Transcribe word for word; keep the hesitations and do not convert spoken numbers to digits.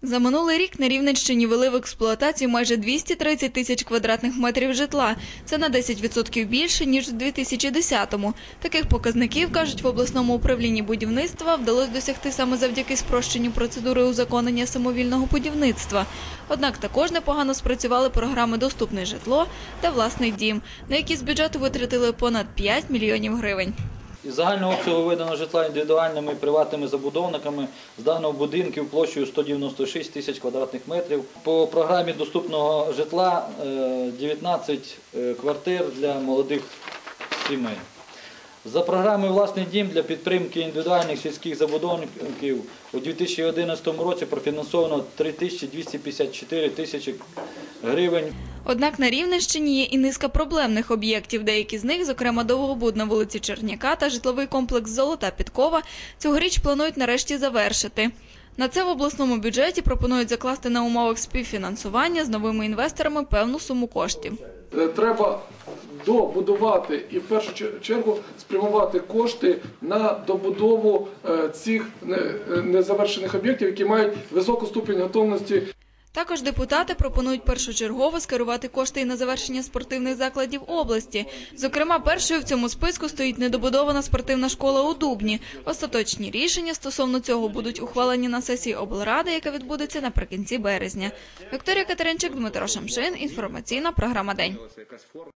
За минулий рік на Рівненщині ввели в експлуатацію майже двісті тридцять тисяч квадратних метрів житла. Це на десять відсотків більше, ніж у дві тисячі десятому. Таких показників, кажуть в обласному управлінні будівництва, вдалося досягти саме завдяки спрощенню процедури узаконення самовільного будівництва. Однак також непогано спрацювали програми «Доступне житло» та «Власний дім», на які з бюджету витратили понад п'ять мільйонів гривень. Із загального обсягу виданого житла індивідуальними приватними забудовниками з даного будинків площею сто дев'яносто шість тисяч квадратних метрів. По програмі доступного житла дев'ятнадцять квартир для молодих сімей. За програмою «Власний дім» для підтримки індивідуальних сільських забудовників у дві тисячі одинадцятому році профінансовано три тисячі двісті п'ятдесят чотири тисячі гривень. Однак на Рівненщині є і низка проблемних об'єктів. Деякі з них, зокрема Довгобуд на вулиці Черняка та житловий комплекс «Золота Підкова», цьогоріч планують нарешті завершити. На це в обласному бюджеті пропонують закласти на умовах співфінансування з новими інвесторами певну суму коштів. Треба добудувати і в першу чергу спрямувати кошти на добудову цих незавершених об'єктів, які мають високу ступінь готовності. Також депутати пропонують першочергово скерувати кошти і на завершення спортивних закладів області. Зокрема, першою в цьому списку стоїть недобудована спортивна школа у Дубні. Остаточні рішення стосовно цього будуть ухвалені на сесії облради, яка відбудеться наприкінці березня. Вікторія Катеринчик, Дмитро Шамшин. Інформаційна програма «День».